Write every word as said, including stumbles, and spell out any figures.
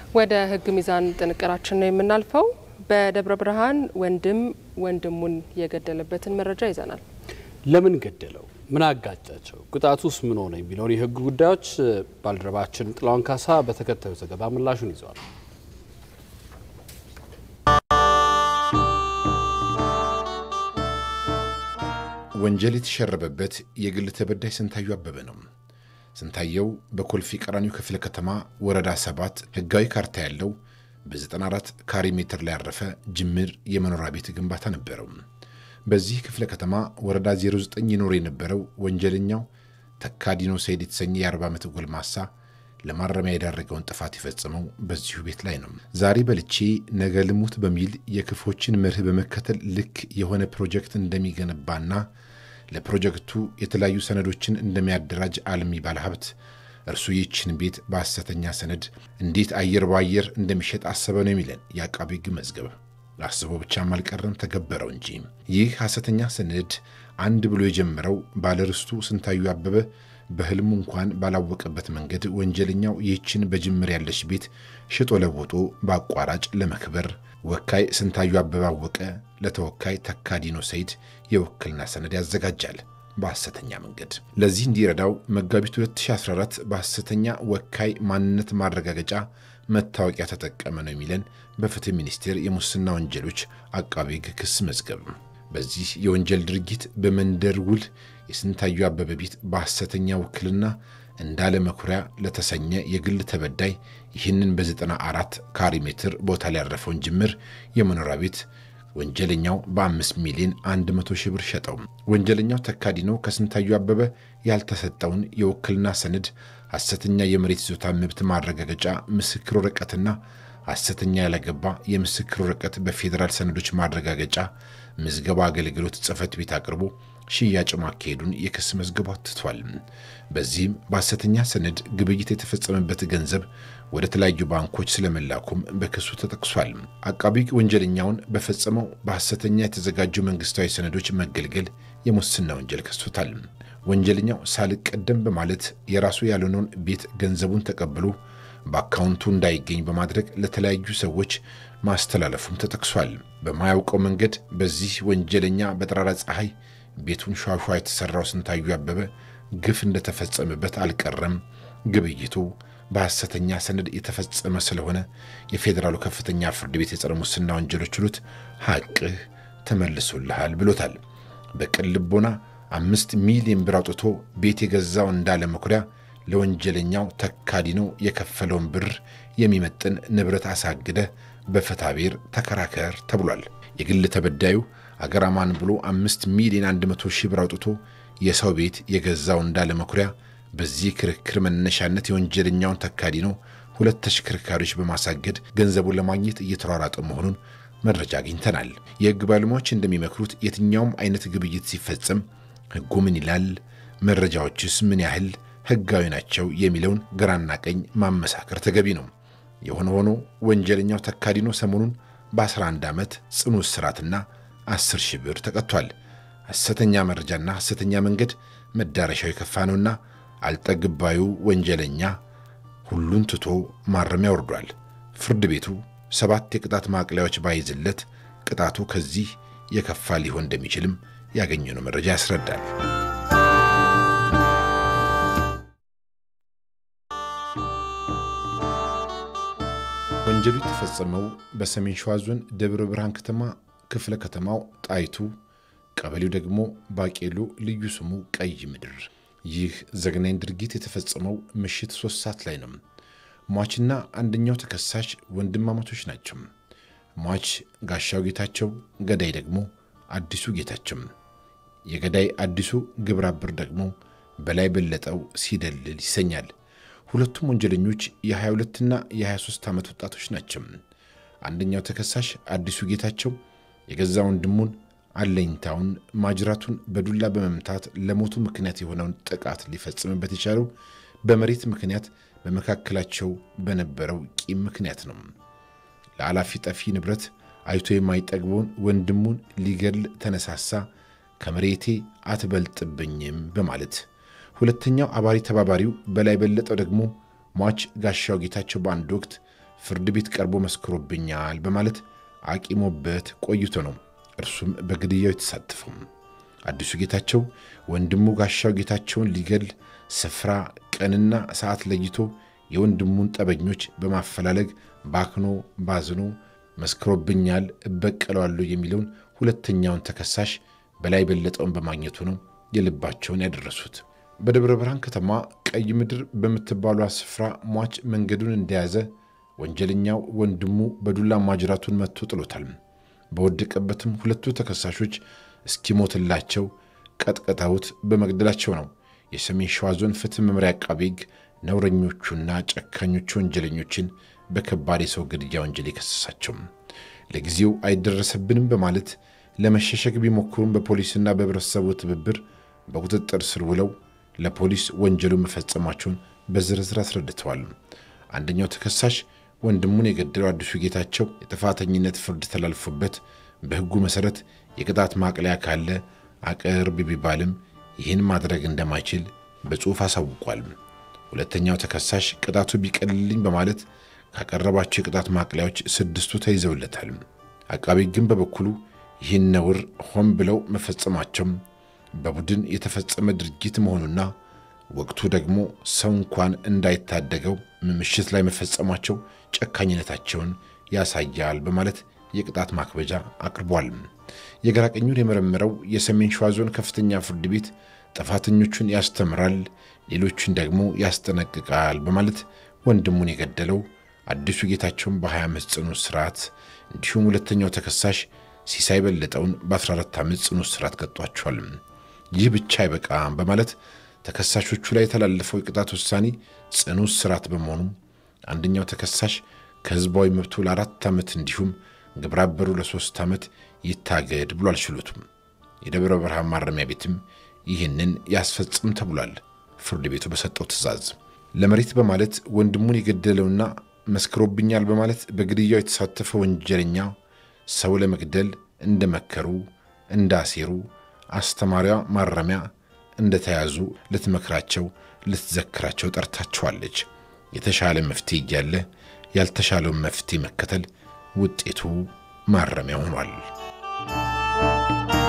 ወደ ህግ ሚዛን ጥንቅራችን ነው የምናልፈው። በደብረ ብርሃን ወንድም ወንድሙን የገደለበትን መረጃ ይዘናል። ለምን ገደለው? ምን አጋጫቸው? ቅጣቱስ ምን ሆነ? የሚለውን የህግ ጉዳዮች ባልደረባችን ጥላውን ካሳ በተከታዩ ዘገባ ምላሹን ይዟል። ወንጀል የተሸረበበት የግል ተበዳይ ስንታየው አበበ ነው። ስንታየው በኮልፌ ቀራኒዮ ክፍለ ከተማ ወረዳ ሰባት ህጋዊ ካርታ ያለው በ94 ካሬ ሜትር ላይ ያረፈ ጅምር የመኖሪያ ቤት ግንባታ ነበረው። በዚህ ክፍለ ከተማ ወረዳ ዜሮ ዘጠኝ ይኖር የነበረው ወንጀለኛው ተካዲኖ ሰይድ የተሰኘ የ40 ዓመት ጎልማሳ ለማረሚያ የዳረገውን ጥፋት የፈጸመው በዚሁ ቤት ላይ ነው። ዛሬ በልቼ ነገ ልሙት በሚል የክፎችን መርህ በመከተል ልክ የሆነ ፕሮጀክት እንደሚገነባና ለፕሮጀክቱ የተለያዩ ሰነዶችን እንደሚያደራጅ አልሚ ባለሀብት እርሱ ይህችን ቤት በሐሰተኛ ሰነድ እንዴት አየር ባየር እንደሚሸጥ አሰበ ነው የሚለን የአቃቤ ሕግ መዝገብ። አስቦ ብቻም አልቀረም ተገበረው እንጂ። ይህ ሐሰተኛ ሰነድ አንድ ብሎ የጀመረው ባለርስቱ ስንታየው አበበ በህልሙ እንኳን ባላወቀበት መንገድ ወንጀለኛው ይህችን በጅምር ያለች ቤት ሽጦ ለቦጦ በአቋራጭ ለመክበር ወካይ ስንታየው አበበ አወቀ ለተወካይ ተካዲኖ ሰይድ የውክልና ሰነድ ያዘጋጃል በሐሰተኛ መንገድ። ለዚህ እንዲረዳው መጋቢት ሁለት ሺህ አስራ አራት በሐሰተኛ ወካይ ማንነት ማረጋገጫ መታወቂያ ተጠቀመ ነው የሚለን በፍትህ ሚኒስቴር የሙስና ወንጀሎች አቃቤ ሕግ ክስ መዝገብ። በዚህ የወንጀል ድርጊት በመንደር ውል የስንታየው አበበ ቤት በሐሰተኛ ውክልና እንዳለ መኩሪያ ለተሰኘ የግል ተበዳይ ይህንን በ94 ካሬ ሜትር ቦታ ላይ ያረፈውን ጅምር የመኖሪያ ቤት ወንጀለኛው በ5 ሚሊዮን አንድ መቶ ሺህ ብር ሸጠው። ወንጀለኛው ተካዲኖ ከስንታየው አበበ ያልተሰጠውን የውክልና ሰነድ፣ ሐሰተኛ የመሬት ይዞታ መብት ማረጋገጫ ምስክር ወረቀትና ሐሰተኛ ያላገባ የምስክር ወረቀት በፌደራል ሰነዶች ማረጋገጫ ምዝገባ አገልግሎት ጽሕፈት ቤት አቅርቦ ሽያጭ ማካሄዱን የክስ መዝገቡ አትቷል። በዚህም በሐሰተኛ ሰነድ ግብይት የተፈጸመበት ገንዘብ ወደ ተለያዩ ባንኮች ስለመላኩም በክሱ ተጠቅሷል። አቃቤ ሕግ ወንጀለኛውን በፈጸመው በሐሰተኛ የተዘጋጁ መንግስታዊ ሰነዶች መገልገል የሙስና ወንጀል ከሶታል። ወንጀለኛው ሳልቀደም በማለት የራሱ ያልሆነውን ቤት ገንዘቡን ተቀብሎ በአካውንቱ እንዳይገኝ በማድረግ ለተለያዩ ሰዎች ማስተላለፉም ተጠቅሷል። በማያውቀው መንገድ በዚህ ወንጀለኛ በጠራራ ፀሐይ ቤቱን ሿሿ የተሰራው ስንታየው አበበ ግፍ እንደተፈጸመበት አልቀረም። ግብይቱ በሐሰተኛ ሰነድ የተፈጸመ ስለሆነ የፌደራሉ ከፍተኛ ፍርድ ቤት የጸረ ሙስና ወንጀሎች ችሎት ሐቅህ ተመልሶልሃል ብሎታል። በቅን ልቦና አምስት ሚሊዮን ብር አውጥቶ ቤት የገዛው እንዳለ መኩሪያ ለወንጀለኛው ተካዲኖ የከፈለውን ብር የሚመጥን ንብረት አሳግደ በፍትሐብሔር ተከራከር ተብሏል። የግል ተበዳዩ አገራማን ብሎ አምስት ሚሊዮን አንድ መቶ ሺህ ብር አውጥቶ የሰው ቤት የገዛው እንዳለ መኩሪያ በዚህ ክርክር መነሻነት የወንጀለኛውን ተካዲኖ ሁለት ተሽከርካሪዎች በማሳገድ ገንዘቡን ለማግኘት እየተሯሯጠ መሆኑን መረጃ አግኝተናል። የሕግ ባለሙያዎች እንደሚመክሩት የትኛውም አይነት ግብይት ሲፈጸም ሕጉ ምን ይላል፣ መረጃዎችስ ምን ያህል ሕጋዊ ናቸው የሚለውን ግራና ቀኝ ማመሳከር ተገቢ ነው። የሆነ ሆኖ ወንጀለኛው ተካዲኖ ሰሞኑን በ11 ዓመት ጽኑ እስራትና አስር ሺህ ብር ተቀጥቷል። ሐሰተኛ መረጃና ሐሰተኛ መንገድ መዳረሻው የከፋ ነውና አልጠግባዩ ወንጀለኛ ሁሉን ትቶ ማረሚያ ወርዷል። ፍርድ ቤቱ ሰባት የቅጣት ማቅለያዎች ባይዝለት ቅጣቱ ከዚህ የከፋ ሊሆን እንደሚችልም ያገኘነው መረጃ ያስረዳል። ወንጀሉ የተፈጸመው በሰሜን ሸዋ ዞን ደብረ ብርሃን ከተማ ክፍለ ከተማው ጣይቱ ቀበሌው ደግሞ ባቄሎ ልዩ ስሙ ቀይ ምድር። ይህ ዘግናኝ ድርጊት የተፈጸመው ምሽት ሶስት ሰዓት ላይ ነው። ሟችና አንደኛው ተከሳሽ ወንድማማቾች ናቸው። ሟች ጋሻው ጌታቸው፣ ገዳይ ደግሞ አዲሱ ጌታቸው። የገዳይ አዲሱ ግብረ አበር ደግሞ በላይ በለጠው ሲደልል ይሰኛል። ሁለቱም ወንጀለኞች የ22 እና የ23 ዓመት ወጣቶች ናቸው። አንደኛው ተከሳሽ አዲሱ ጌታቸው የገዛ ወንድሙን አለኝታውን ማጅራቱን በዱላ በመምታት ለሞቱ ምክንያት የሆነውን ጥቃት ሊፈጽምበት የቻለው በመሬት ምክንያት በመካከላቸው በነበረው ቂም ምክንያት ነው። ለአላፊ ጠፊ ንብረት አይቶ የማይጠግበውን ወንድሙን ሊገድል ተነሳሳ፣ ከመሬቴ አትበልጥብኝም በማለት። ሁለተኛው አባሪ ተባባሪው በላይ በለጠው ደግሞ ሟች ጋሻው ጌታቸው በአንድ ወቅት ፍርድ ቤት ቀርቦ መስክሮብኛል በማለት አቂሞበት ቆይቶ ነው እርሱም በግድያው የተሳተፈው። አዲሱ ጌታቸው ወንድሙ ጋሻው ጌታቸውን ሊገል ስፍራ ቀንና ሰዓት ለይቶ የወንድሙን ጠበኞች በማፈላለግ ባክኖ ባዝኖ መስክሮብኛል እበቀለዋለሁ የሚለውን ሁለተኛውን ተከሳሽ በላይ በለጠውን በማግኘቱ ነው የልባቸውን ያደረሱት። በደብረ ብርሃን ከተማ ቀይ ምድር በምትባለው ስፍራ ሟች መንገዱን እንደያዘ ወንጀለኛው ወንድሙ በዱላ ማጅራቱን መጥቶ ጥሎታል። በወደቀበትም ሁለቱ ተከሳሾች እስኪሞትላቸው ቀጥቀጣውት በመግደላቸው ነው የሰሜን ሸዋ ዞን ፍትህ መምሪያ አቃቤ ሕግ ነውረኞቹና ጨካኞቹ ወንጀለኞችን በከባድ የሰው ግድያ ወንጀል የከሰሳቸው። ለጊዜው አይደረሰብንም በማለት ለመሸሸግ ቢሞክሩም በፖሊስና በህብረተሰቡ ትብብር በቁጥጥር ስር ውለው ለፖሊስ ወንጀሉ መፈጸማቸውን በዝርዝር አስረድተዋል። አንደኛው ተከሳሽ ወንድሙን የገደለው አዲሱ ጌታቸው የጥፋተኝነት ፍርድ ተላልፎበት በህጉ መሰረት የቅጣት ማቅለያ ካለ አቅርብ ቢባልም ይህን ማድረግ እንደማይችል በጽሑፍ አሳውቋል። ሁለተኛው ተከሳሽ ቅጣቱ ቢቀልልኝ በማለት ካቀረባቸው የቅጣት ማቅለያዎች ስድስቱ ተይዘውለታል። አቃቤ ሕግም በበኩሉ ይህን ነውር ሆን ብለው መፈጸማቸው በቡድን የተፈጸመ ድርጊት መሆኑና ወቅቱ ደግሞ ሰው እንኳን እንዳይታደገው ምሽት ላይ መፈጸማቸው ጨካኝነታቸውን ያሳያል በማለት የቅጣት ማክበጃ አቅርቧል። የግራ ቀኙን የመረመረው የሰሜን ሸዋ ዞን ከፍተኛ ፍርድ ቤት ጥፋተኞቹን ያስተምራል፣ ሌሎችን ደግሞ ያስጠነቅቃል በማለት ወንድሙን የገደለው አዲሱ ጌታቸውን በ20 ዓመት ጽኑ እስራት እንዲሁም ሁለተኛው ተከሳሽ ሲሳይ በለጠውን በ14 ዓመት ጽኑ እስራት ቀጥቷቸዋል። ይህ ብቻ አይበቃም በማለት ተከሳሾቹ ላይ የተላለፈው የቅጣት ውሳኔ ጽኑ እስራት በመሆኑ አንደኛው ተከሳሽ ከህዝባዊ መብቱ ለአራት ዓመት እንዲሁም ግብረ አበሩ ለሶስት ዓመት ይታገድ ብሏል ችሎቱም። የደብረ ብርሃን ማረሚያ ቤትም ይህንን ያስፈጽም ተብሏል። ፍርድ ቤቱ በሰጠው ትዕዛዝ ለመሬት በማለት ወንድሙን የገደለውና መስክሮብኛል በማለት በግድያው የተሳተፈ ወንጀለኛ ሰው ለመግደል እንደመከሩ እንዳሴሩ አስተማሪዋ ማረሚያ እንደተያዙ ልትመክራቸው ልትዘክራቸው ጠርታቸዋለች። የተሻለ መፍትሄ እያለ ያልተሻለውን መፍትሄ መከተል ውጤቱ ማረሚያ ሆኗል።